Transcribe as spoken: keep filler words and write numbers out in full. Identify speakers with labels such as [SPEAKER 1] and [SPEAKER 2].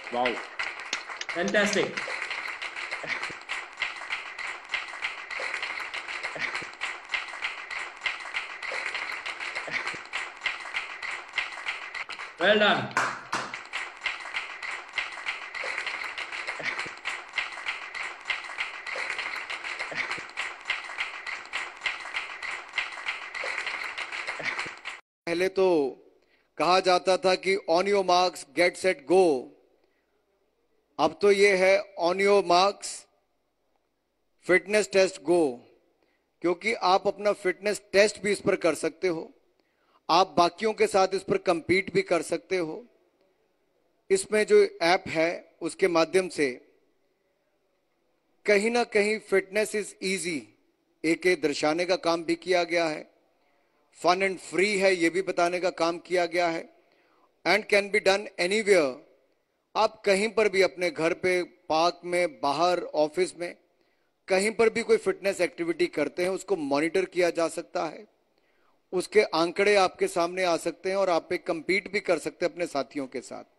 [SPEAKER 1] Wow, fantastic. Well done.
[SPEAKER 2] पहले तो कहा जाता था कि on your marks get set go, अब तो ये है on your marks fitness test go, क्योंकि आप अपना फिटनेस टेस्ट भी इस पर कर सकते हो, आप बाकियों के साथ इस पर कंपीट भी कर सकते हो। इसमें जो ऐप है उसके माध्यम से कहीं ना कहीं फिटनेस इज इजी एक ये दर्शाने का काम भी किया गया है, फन एंड फ्री है ये भी बताने का काम किया गया है, and can be done anywhere. आप कहीं पर भी, अपने घर पे, पार्क में, बाहर, ऑफिस में, कहीं पर भी कोई फिटनेस एक्टिविटी करते हैं उसको मॉनिटर किया जा सकता है, उसके आंकड़े आपके सामने आ सकते हैं और आप पे compete भी कर सकते हैं अपने साथियों के साथ।